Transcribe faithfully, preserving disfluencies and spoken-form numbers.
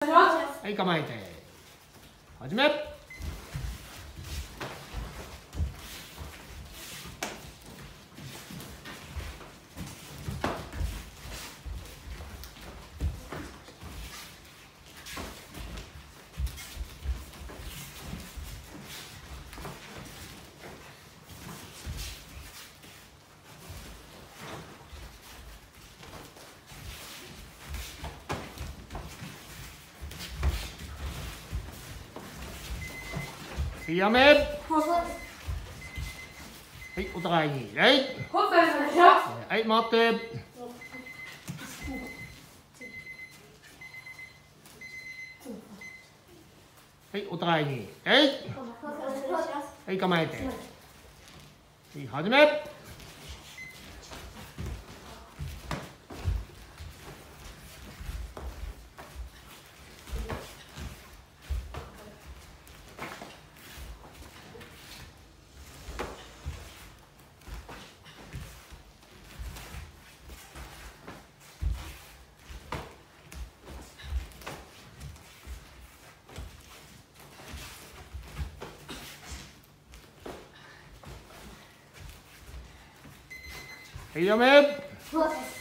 します。 はい、構えて始め。やめ。はい、お互いに。はい。はい、回って。はい、お互いに。はい。はい、構えて。はい、始め。はい、やめ。